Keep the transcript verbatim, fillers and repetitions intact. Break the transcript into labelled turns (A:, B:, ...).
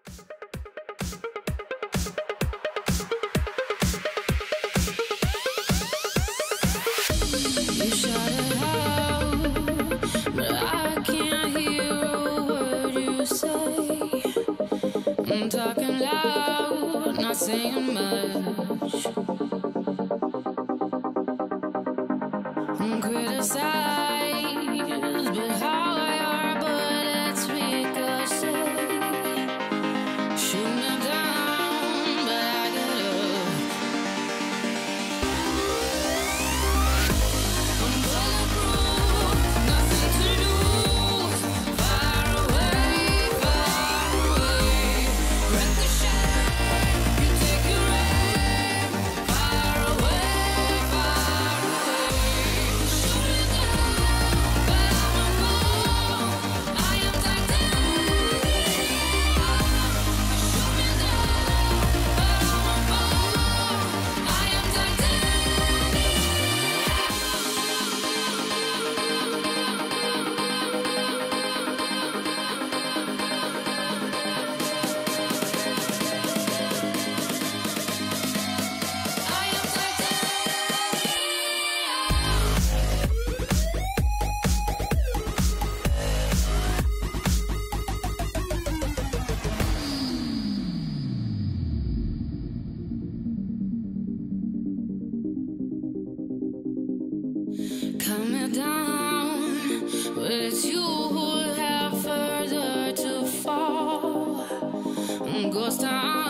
A: You shout it out, but I can't hear a word you say. I'm talking loud, not saying much. I'm criticized, but how your bullets ricochet. Shoot me down, but I get up. I'm bulletproof, nothing to lose. Far away, far away. Ricochet, you take your aim. Far away, far away. Shoot me down, but I won't fall. I am titanium. Shoot me down, but I won't fall. I am Cut me down, but it's you who have further to fall. Ghost town.